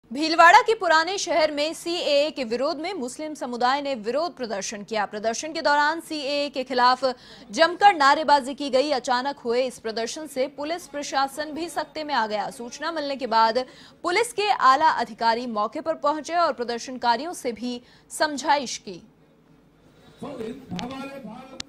भीलवाड़ा के पुराने शहर में सीएए के विरोध में मुस्लिम समुदाय ने विरोध प्रदर्शन किया। प्रदर्शन के दौरान सीएए के खिलाफ जमकर नारेबाजी की गई। अचानक हुए इस प्रदर्शन से पुलिस प्रशासन भी सख्ते में आ गया। सूचना मिलने के बाद पुलिस के आला अधिकारी मौके पर पहुंचे और प्रदर्शनकारियों से भी समझाइश की।